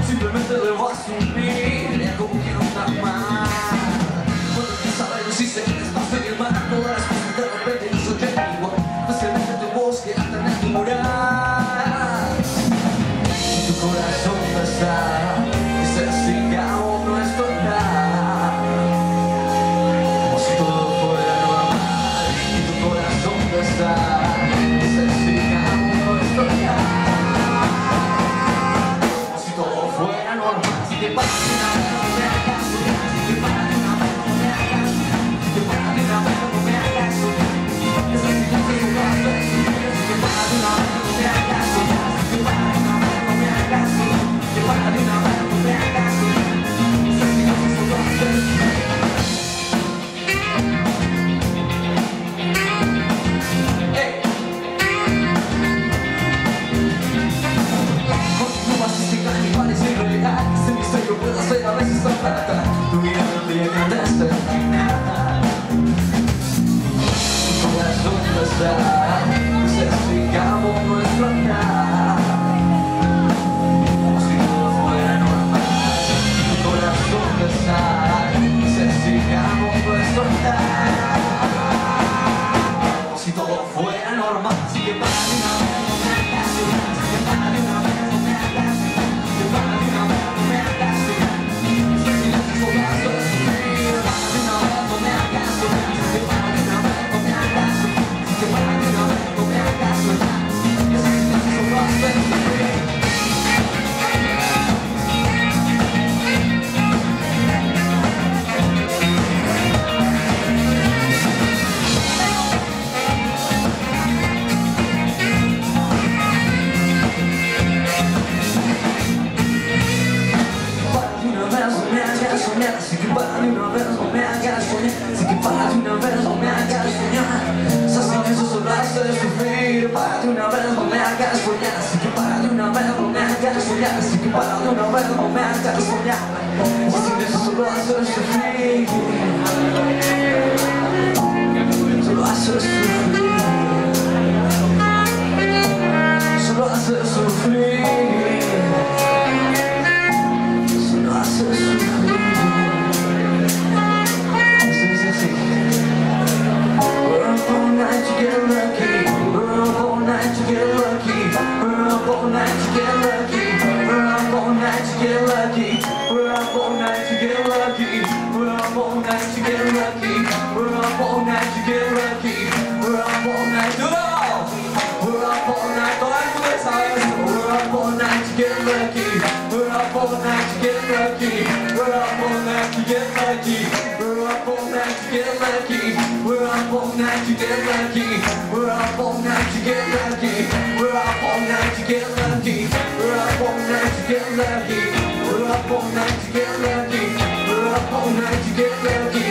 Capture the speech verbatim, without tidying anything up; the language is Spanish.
simplemente debo asumir como que no está mal. Cuando empieza a ver si se despacio y el mar, todas las cosas de repente no soy igual. Especialmente tu voz que anda en el mural. Tu corazón está, dice sigamos nuestro andar, como si todo fuera normal. Y tu corazón está, dice sigamos nuestro andar, como si todo fuera normal. Si te pasa una vez no me hagas soñar, si te pasa una vez no me hagas soñar, si te pasa una vez no me hagas soñar, esas silencios son las veces. Si te pasa una vez no me hagas soñar, si te pasa una vez no me hagas soñar, si te pasa una vez no me hagas soñar, esas silencios son las veces. Ese misterio puede ser a veces tan fatal. Tu mirada te llena de esperanza. Tu corazón no está, dice sigamos nuestro andar, como si todo fuera normal. Tu corazón no está, dice sigamos nuestro andar, como si todo fuera normal. Si te pasa una vez no me hagas soñar, si te pasa una vez no me hagas soñar, si te pasa una vez no me hagas soñar, esas silencios son las veces. Si te pasa una vez no me hagas soñar, si te pasa una vez no me hagas soñar, si te pasa una vez no me hagas soñar, esas silencios son las veces. Así que para de una vez no me hagas soñar, así que para de una vez no me hagas soñar, esas silencios son las de sufrir. Para de una vez no me hagas soñar, así que para de una vez no me hagas soñar, así que para de una vez no me hagas soñar, esas silencios son las de sufrir. Solo haces sufrir, solo haces sufrir, solo haces sufrir. We're up all night to get lucky. We're up all night to get lucky. We're up all night to get lucky. We're up all night to get lucky. We're up all night to get lucky. We're up all night to get lucky.